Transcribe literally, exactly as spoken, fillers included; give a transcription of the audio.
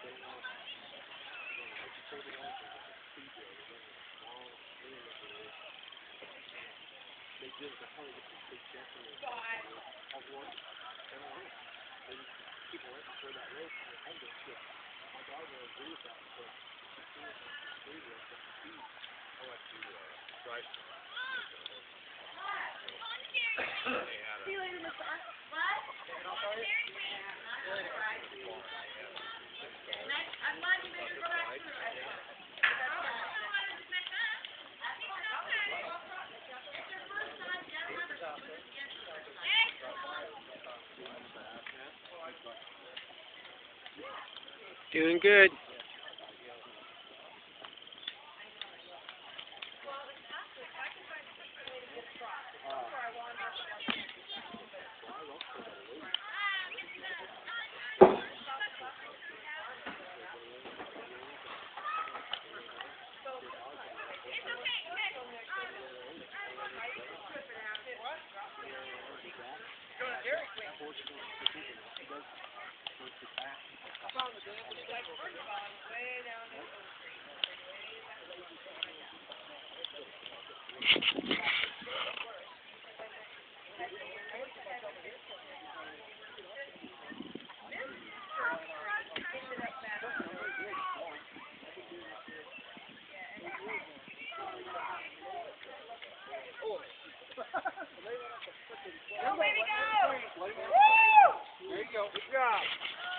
See you later, Mister What? I'm glad you made her go back through. It's her first time. You gotta remember, she was against the first time. Doing good. There you go. Good job.